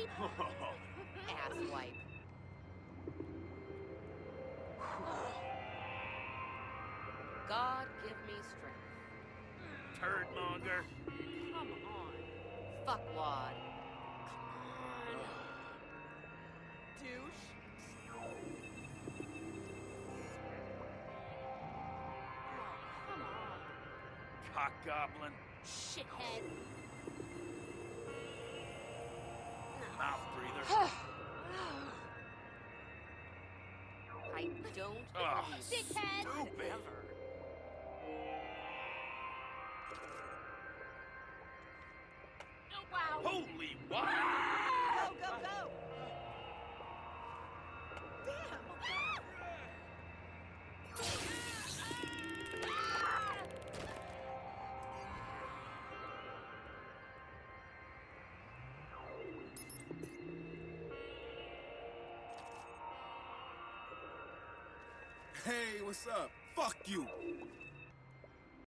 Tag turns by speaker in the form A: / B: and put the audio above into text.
A: Asswipe. God give me strength.
B: Turdmonger.
A: Come on. Fuckwad. Come on. Douche. Oh, come on.
B: Cock goblin.
A: Shithead.
B: Mouth breather.
A: I don't
B: Oh,
A: believe
C: Dickhead!
B: stupid.
A: ever.
C: Oh, wow.
B: Holy what?
A: Go, go, go! Damn!
D: Hey, what's up? Fuck you!